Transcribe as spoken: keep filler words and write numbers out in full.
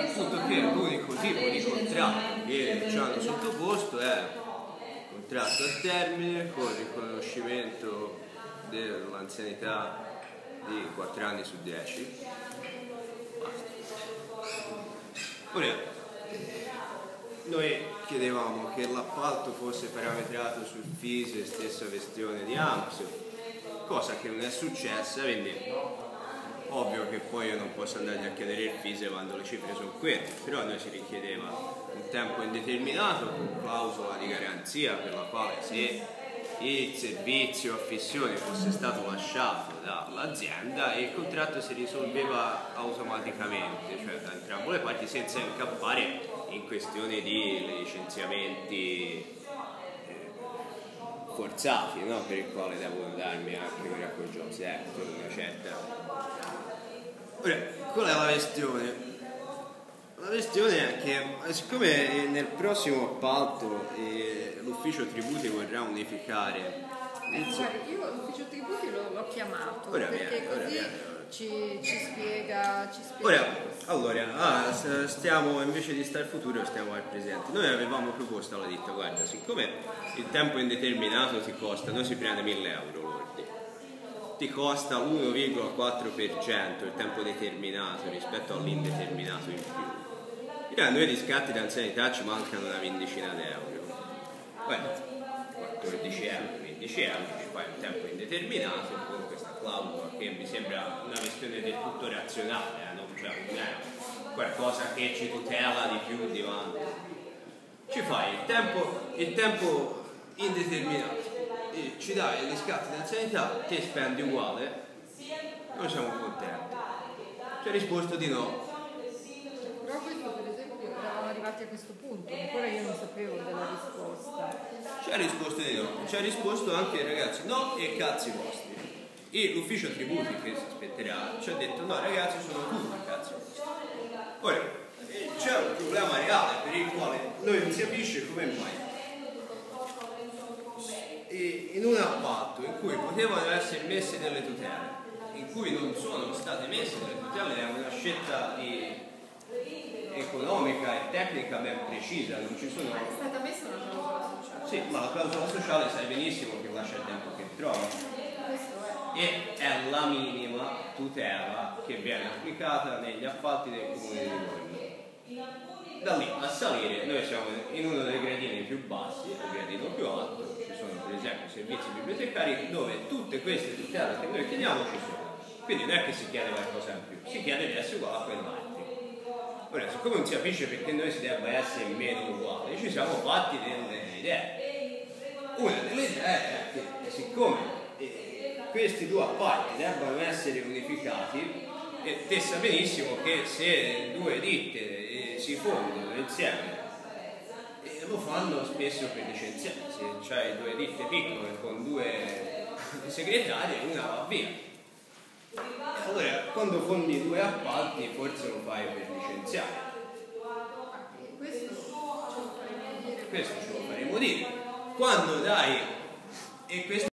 appunto che l'unico tipo di contratto che ci hanno sottoposto è un contratto a termine con riconoscimento dell'anzianità di quattro anni su dieci. Ora, noi chiedevamo che l'appalto fosse parametrato sul FISE, stessa questione di A M P S, cosa che non è successa, quindi ovvio che poi io non posso andargli a chiedere il FISE quando le cifre sono quelle, però a noi si richiedeva un tempo indeterminato con clausola di garanzia per la quale se il servizio affissione fosse stato lasciato dall'azienda il contratto si risolveva automaticamente, cioè da entrambe le parti, senza incappare in questione di licenziamenti eh, forzati, no? Per il quale devo darmi anche con Miracle Jobs Act una certa. Ora, qual è la questione? La questione è che siccome nel prossimo appalto eh, l'ufficio tributi vorrà unificare eh, guarda, io l'ufficio tributi l'ho chiamato ora perché viene, così ora viene. Ci, ci spiega ci spiega ora, allora, ah, stiamo invece di stare al futuro stiamo al presente. Noi avevamo proposto alla ditta, guarda, siccome il tempo indeterminato ti costa, noi si prende mille euro lordi, ti costa uno virgola quattro per cento il tempo determinato rispetto all'indeterminato in più. A noi di scatti d'anzianità ci mancano una quindicina di euro. Guarda, quattordici euro, quindici euro, ci fai un tempo indeterminato con questa clausola che mi sembra una questione del tutto razionale, eh? non, cioè, non è qualcosa che ci tutela di più di quanto. Ci fai il tempo, il tempo indeterminato, e ci dai gli scatti d'anzianità, ti spendi uguale, noi siamo contenti. Ci ha risposto di no. Però questo per esempio eravamo arrivati a questo punto, ancora io non sapevo della risposta. Ci ha risposto di no, ci ha risposto anche ragazzi no e cazzi vostri. E l'ufficio tributi che si aspetterà ci ha detto no ragazzi sono tutti cazzi vostri. Ora, c'è un problema reale per il quale noi non si capisce come mai e in un appalto in cui potevano essere messe delle tutele, in cui non sono state messe delle tutele, è una scelta di economica e tecnica ben precisa, non ci sono. Ma è stata messa una clausola sociale? Sì, ma la clausola sociale sai benissimo che lascia il tempo che trova. Questo è. E è la minima tutela che viene applicata negli appalti del comune di Livorno. Da lì a salire noi siamo in uno dei gradini più bassi, il gradino più alto, ci sono per esempio i servizi bibliotecari dove tutte queste tutele che noi chiediamo ci sono. Quindi non è che si chiede qualcosa in più, si chiede di essere uguale a quell'altro. Ora, siccome non si capisce perché noi si debba essere meno uguali, ci siamo fatti delle idee. Una delle idee è che siccome eh, questi due appalti debbano essere unificati, e te sa benissimo che se due ditte eh, si fondono insieme eh, lo fanno spesso per licenziare. Se c'hai due ditte piccole con due segretari, una va via. Allora, quando fondi due appalti forse lo fai per licenziare. Questo ce lo faremo dire. Questo ce lo faremo dire. Quando dai, e questo